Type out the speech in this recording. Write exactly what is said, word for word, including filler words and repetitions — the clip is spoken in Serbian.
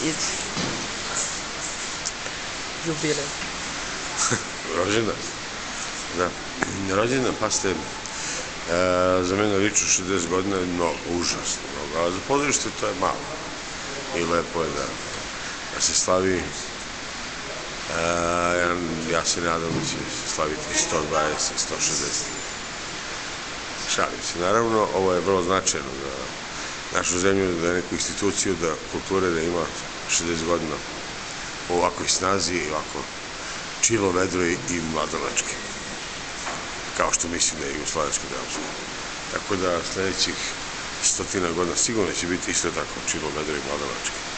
iz jubilej. Rođendan? Da. Rođendan, pa ste, za mene lično šezdeset godina je mnogo, užasno mnogo, a za pozorište to je malo. I lepo je da se slavi, ja se nadam da će slaviti sto dvadeset, sto šezdeset. Šalim se. Naravno, ovo je vrlo značajno za našu zemlju, da neku instituciju da kulture da ima šezdeset godina u ovakvoj snazi i ovako čilo, vedro i mladonački. Kao što mislim da je Jugoslovensko dramsko. Tako da sledećih stotina godina sigurno će biti isto tako čilo, vedro i mladonački.